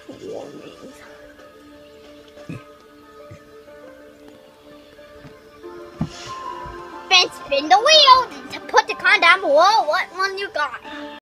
warnings. Then spin the wheel to put the comment down below what one you got.